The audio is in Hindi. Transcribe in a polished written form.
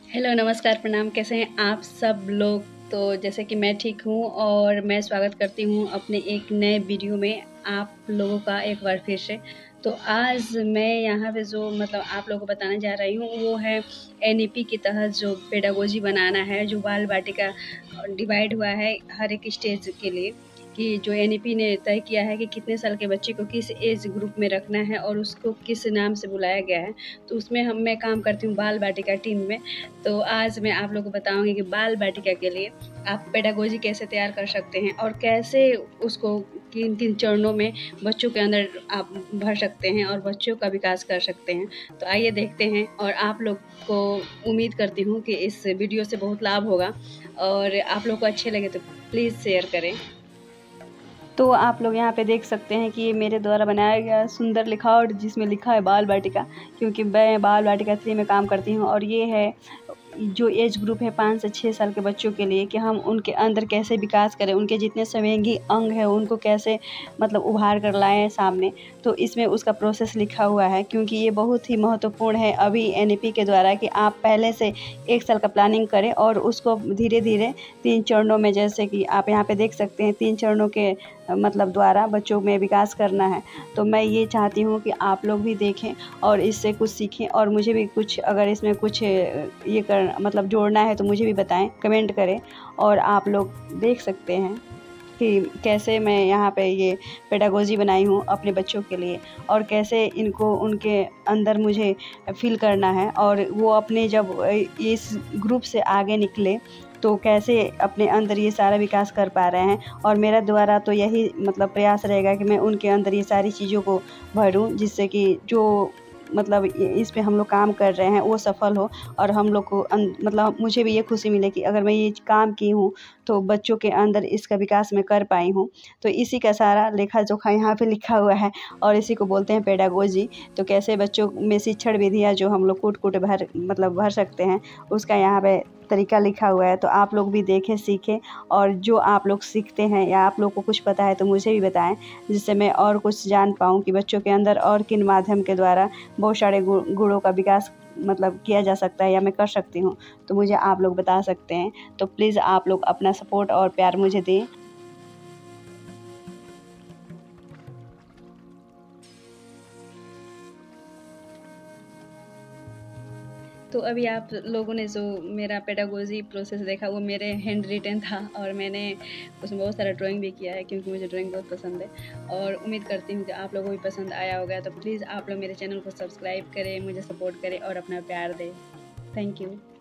हेलो, नमस्कार, प्रणाम। कैसे हैं आप सब लोग? तो जैसे कि मैं ठीक हूँ और मैं स्वागत करती हूँ अपने एक नए वीडियो में आप लोगों का एक बार फिर से। तो आज मैं यहाँ पे जो आप लोगों को बताने जा रही हूँ वो है एनईपी के तहत जो पेडागोजी बनाना है, जो बाल बाटिका डिवाइड हुआ है हर एक स्टेज के लिए, कि जो एनईपी ने तय किया है कि कितने साल के बच्चे को किस एज ग्रुप में रखना है और उसको किस नाम से बुलाया गया है। तो उसमें मैं काम करती हूँ बाल बाटिका टीम में। तो आज मैं आप लोगों को बताऊंगी कि बाल बाटिका के लिए आप पेडागोजी कैसे तैयार कर सकते हैं और कैसे उसको किन किन चरणों में बच्चों के अंदर आप भर सकते हैं और बच्चों का विकास कर सकते हैं। तो आइए देखते हैं, और आप लोग को उम्मीद करती हूँ कि इस वीडियो से बहुत लाभ होगा और आप लोग को अच्छे लगे तो प्लीज़ शेयर करें। तो आप लोग यहाँ पे देख सकते हैं कि ये मेरे द्वारा बनाया गया सुंदर लिखावट जिसमें लिखा है बाल बाटिका, क्योंकि मैं बाल बाटिका 3 में काम करती हूँ। और ये है जो एज ग्रुप है 5 से 6 साल के बच्चों के लिए, कि हम उनके अंदर कैसे विकास करें, उनके जितने संवेगी अंग हैं उनको कैसे उभार कर लाएं सामने। तो इसमें उसका प्रोसेस लिखा हुआ है, क्योंकि ये बहुत ही महत्वपूर्ण है अभी एनईपी के द्वारा, कि आप पहले से 1 साल का प्लानिंग करें और उसको धीरे धीरे 3 चरणों में, जैसे कि आप यहाँ पे देख सकते हैं 3 चरणों के द्वारा बच्चों में विकास करना है। तो मैं ये चाहती हूँ कि आप लोग भी देखें और इससे कुछ सीखें, और मुझे भी कुछ, अगर इसमें कुछ ये कर जोड़ना है तो मुझे भी बताएं, कमेंट करें। और आप लोग देख सकते हैं कि कैसे मैं यहाँ पे ये पेडागोजी बनाई हूँ अपने बच्चों के लिए, और कैसे इनको उनके अंदर मुझे फील करना है, और वो अपने जब इस ग्रुप से आगे निकले तो कैसे अपने अंदर ये सारा विकास कर पा रहे हैं। और मेरा द्वारा तो यही प्रयास रहेगा कि मैं उनके अंदर ये सारी चीज़ों को भरूं, जिससे कि जो इस पे हम लोग काम कर रहे हैं वो सफल हो, और हम लोग को मुझे भी ये खुशी मिले कि अगर मैं ये काम की हूँ तो बच्चों के अंदर इसका विकास मैं कर पाई हूँ। तो इसी का सारा लेखा जोखा यहाँ पे लिखा हुआ है, और इसी को बोलते हैं पेडागोजी। तो कैसे बच्चों में शिक्षण विधियाँ जो हम लोग कूट कूट भर सकते हैं, उसका यहाँ पे तरीका लिखा हुआ है। तो आप लोग भी देखें, सीखें, और जो आप लोग सीखते हैं या आप लोग को कुछ पता है तो मुझे भी बताएं, जिससे मैं और कुछ जान पाऊँ कि बच्चों के अंदर और किन माध्यम के द्वारा बहुत सारे गुणों का विकास किया जा सकता है या मैं कर सकती हूँ। तो मुझे आप लोग बता सकते हैं। तो प्लीज़ आप लोग अपना सपोर्ट और प्यार मुझे दें। तो अभी आप लोगों ने जो मेरा पेडागोजी प्रोसेस देखा वो मेरे हैंड रिटन था, और मैंने उसमें बहुत सारा ड्राइंग भी किया है, क्योंकि मुझे ड्राइंग बहुत पसंद है। और उम्मीद करती हूँ कि आप लोगों को भी पसंद आया होगा। तो प्लीज़ आप लोग मेरे चैनल को सब्सक्राइब करें, मुझे सपोर्ट करें और अपना प्यार दें। Thank you.